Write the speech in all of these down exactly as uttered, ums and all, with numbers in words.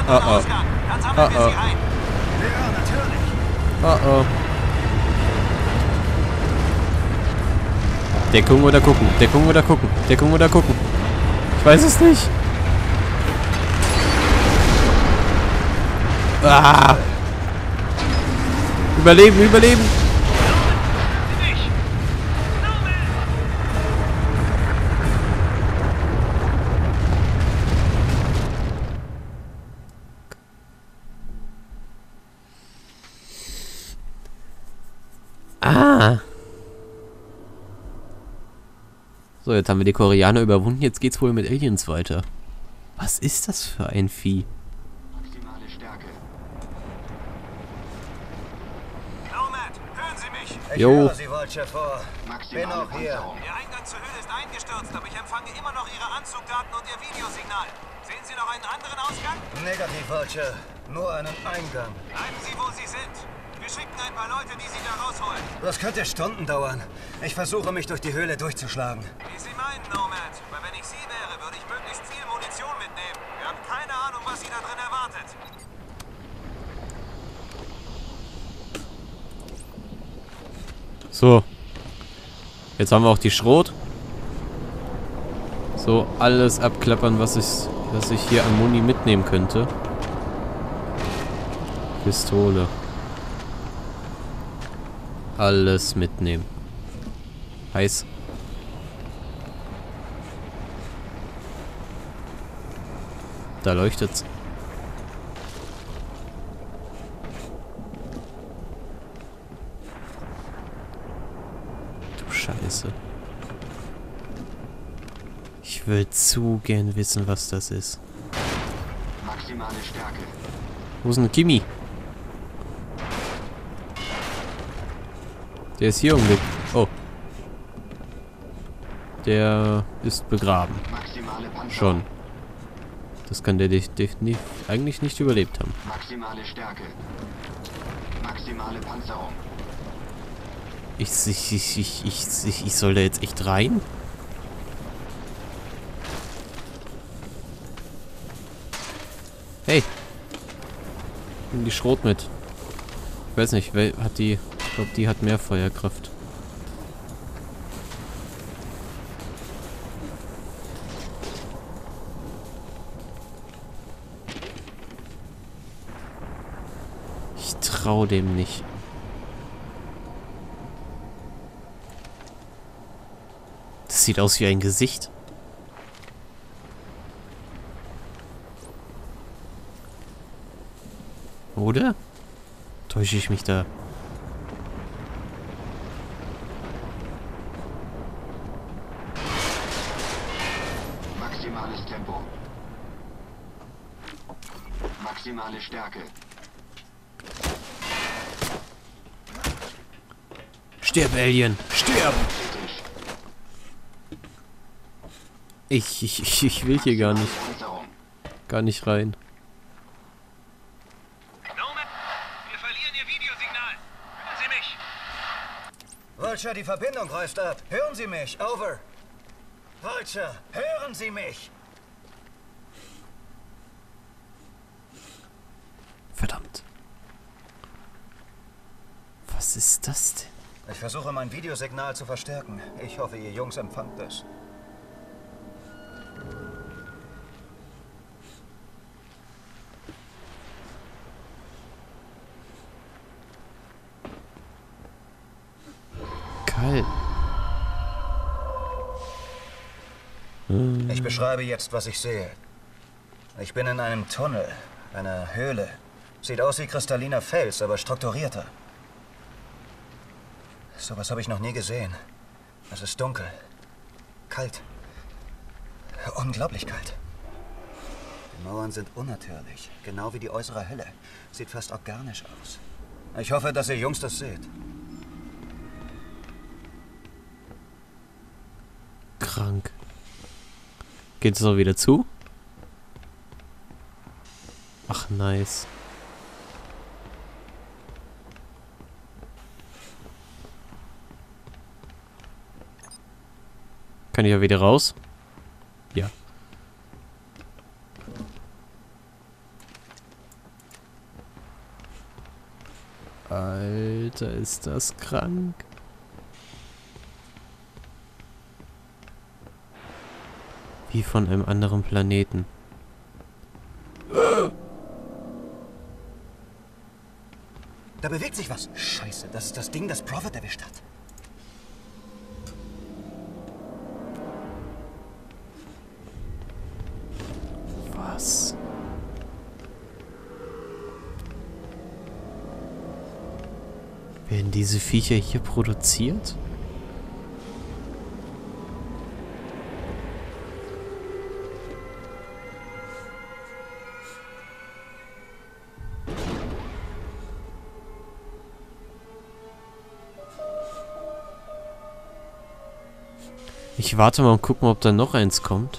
Oh oh. Oh oh. Oh oh. Deckung oder gucken? Deckung oder gucken? Deckung oder gucken? Ich weiß es nicht. Ah. Überleben, überleben. Ah. So, jetzt haben wir die Koreaner überwunden. Jetzt geht's wohl mit Aliens weiter. Was ist das für ein Vieh? Maximale Stärke. Nomad, hören Sie mich? Ich Jo. höre Sie, Vulture, vor. Maximale Bin auch hier. Panzerung. Ihr Eingang zur Höhle ist eingestürzt, aber ich empfange immer noch Ihre Anzugdaten und Ihr Videosignal. Sehen Sie noch einen anderen Ausgang? Negativ, Vulture. Nur einen Eingang. Bleiben Sie, wo Sie sind. Wir schicken ein paar Leute, die Sie da rausholen. Das könnte Stunden dauern. Ich versuche, mich durch die Höhle durchzuschlagen. Wie Sie meinen, Nomad. Weil wenn ich Sie wäre, würde ich möglichst viel Munition mitnehmen. Wir haben keine Ahnung, was Sie da drin erwartet. So. Jetzt haben wir auch die Schrot. So, alles abklappern, was ich, was ich hier an Muni mitnehmen könnte. Pistole. Alles mitnehmen. Heiß. Da leuchtet's. Du Scheiße. Ich will zu gern wissen, was das ist. Maximale Stärke. Wo ist denn Kimi? Der ist hier umge... Oh. Der ist begraben. Maximale Panzerung. Schon. Das kann der dich definitiv eigentlich nicht überlebt haben. Maximale Stärke. Maximale Panzerung. Ich, ich, ich, ich, ich, ich, ich soll da jetzt echt rein? Hey. Nimm die Schrot mit. Ich weiß nicht, wer hat die... Ich glaube, die hat mehr Feuerkraft. Ich trau dem nicht. Das sieht aus wie ein Gesicht. Oder? Täusche ich mich da? Maximales Tempo. Maximale Stärke. Stirb, Alien! Stirb! Kritisch. Ich, ich, ich, ich will hier gar nicht, Panzerung. gar nicht rein. Nomad, wir verlieren Ihr Videosignal. Hören Sie mich? Vulture, die Verbindung reißt ab. Hören Sie mich? Over. Vulture, hören Sie mich? Verdammt. Was ist das denn? Ich versuche, mein Videosignal zu verstärken. Ich hoffe, ihr Jungs empfangt es. Kalt. Hm. Ich beschreibe jetzt, was ich sehe. Ich bin in einem Tunnel, einer Höhle. Sieht aus wie kristalliner Fels, aber strukturierter. Sowas habe ich noch nie gesehen. Es ist dunkel. Kalt. Unglaublich kalt. Die Mauern sind unnatürlich, genau wie die äußere Hölle. Sieht fast organisch aus. Ich hoffe, dass ihr Jungs das seht. Krank. Geht es auch wieder zu? Ach, nice. Kann ich ja wieder raus? Ja. Alter, ist das krank. Wie von einem anderen Planeten. Da bewegt sich was. Scheiße, das ist das Ding, das Prophet erwischt hat. Was? Werden diese Viecher hier produziert? Ich warte mal und guck mal, ob da noch eins kommt.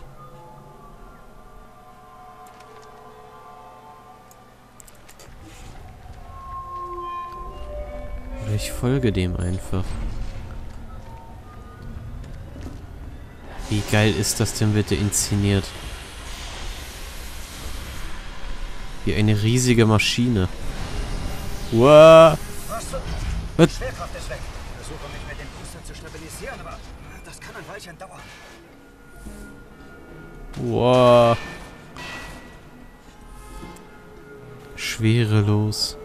Oder ich folge dem einfach. Wie geil ist das denn bitte inszeniert? Wie eine riesige Maschine. Wow. Was? Was? Die Schwerkraft ist weg. Ich versuche mich mit dem Booster zu stabilisieren, aber das kann ein Weilchen dauern. Wow. Schwerelos.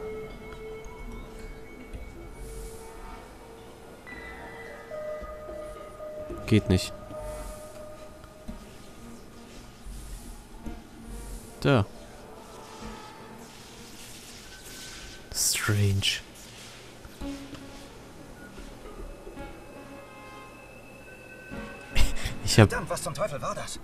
Geht nicht. Da. Strange. Ich hab... Verdammt, was zum Teufel war das?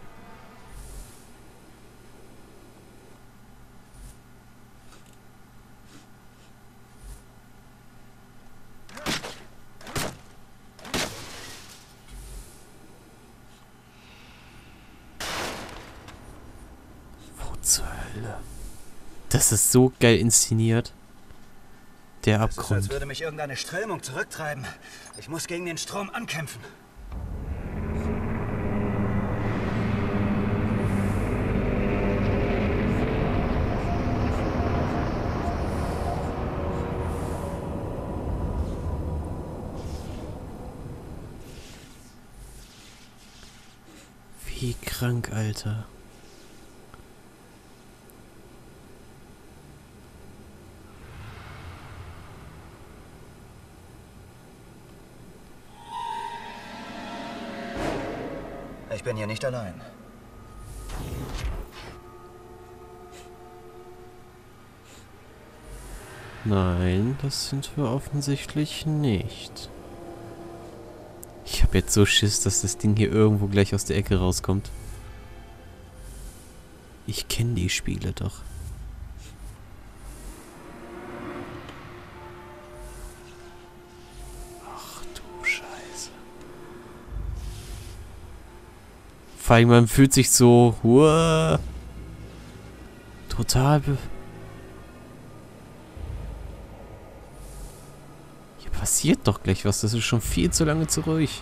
Wo zur Hölle? Das ist so geil inszeniert. Der Es ist, als Abgrund. würde mich irgendeine Strömung zurücktreiben. Ich muss gegen den Strom ankämpfen. Wie krank, Alter. Ich bin hier nicht allein. Nein, das sind wir offensichtlich nicht. Ich habe jetzt so Schiss, dass das Ding hier irgendwo gleich aus der Ecke rauskommt. Ich kenne die Spiele doch. Ach du Scheiße. Vor allem, man fühlt sich so... Uah, total... Be Hier passiert doch gleich was. Das ist schon viel zu lange zu ruhig.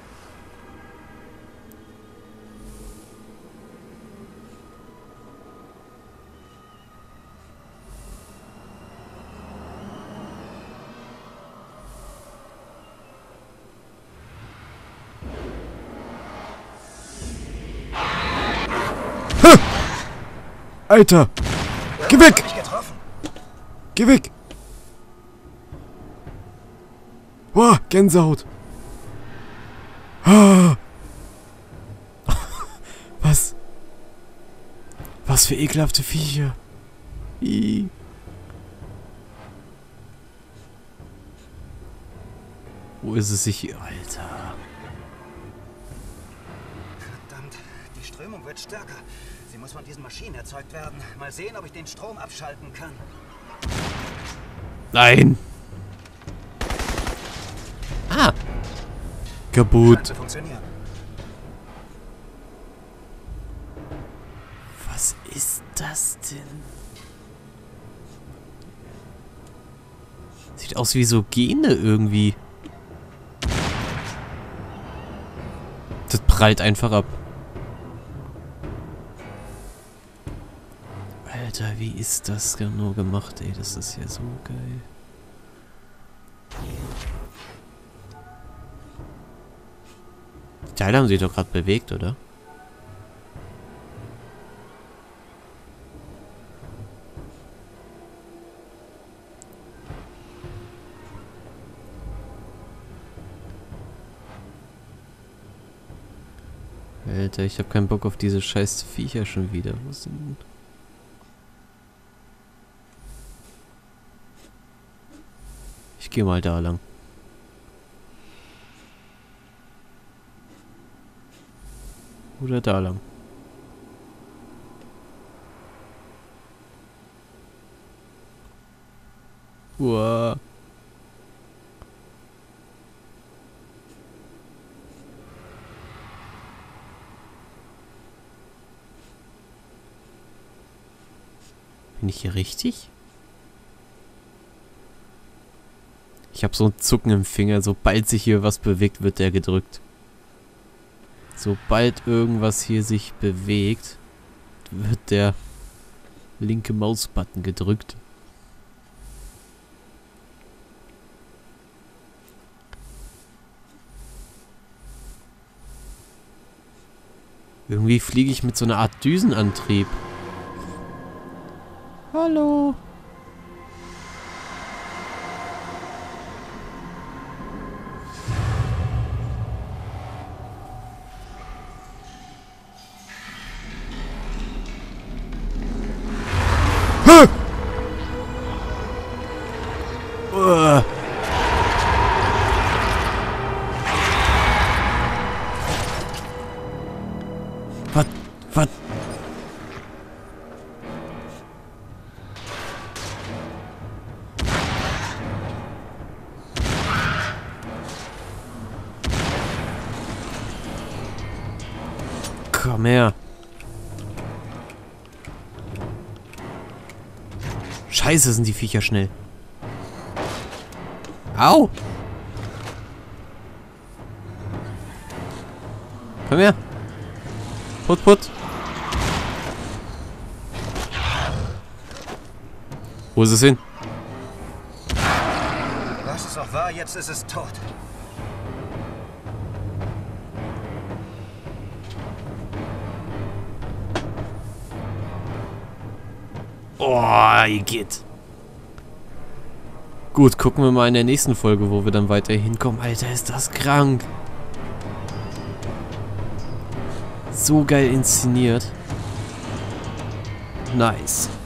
Alter! Geh weg! Mich getroffen. Geh weg! Boah, Gänsehaut! Ah. Was? Was für ekelhafte Viecher! Ih. Wo ist es sich... Alter! Verdammt, die Strömung wird stärker. Sie muss von diesen Maschinen erzeugt werden. Mal sehen, ob ich den Strom abschalten kann. Nein! Ah! Kaputt! Scheint zu funktionieren. Was ist das denn? Sieht aus wie so Gene irgendwie. Das prallt einfach ab. Alter, wie ist das genau gemacht, ey? Das ist ja so geil. Teile haben sich doch gerade bewegt, oder? Alter, ich habe keinen Bock auf diese scheiß Viecher schon wieder. Was denn? Ich gehe mal da lang. Oder da lang. Uah. Bin ich hier richtig? Ich habe so ein Zucken im Finger. Sobald sich hier was bewegt, wird der gedrückt. Sobald irgendwas hier sich bewegt, wird der linke Mausbutton gedrückt. Irgendwie fliege ich mit so einer Art Düsenantrieb. Hallo. Uh. Was? Was? Komm her. Scheiße, sind die Viecher schnell. Au! Komm her. Put, put. Wo ist es hin? Was es auch war, jetzt ist es tot. Oh, geht. Gut, gucken wir mal in der nächsten Folge, wo wir dann weiter hinkommen. Alter, ist das krank. So geil inszeniert. Nice.